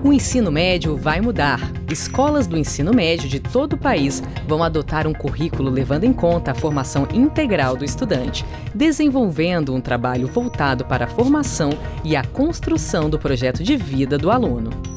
O ensino médio vai mudar. Escolas do ensino médio de todo o país vão adotar um currículo levando em conta a formação integral do estudante, desenvolvendo um trabalho voltado para a formação e a construção do projeto de vida do aluno.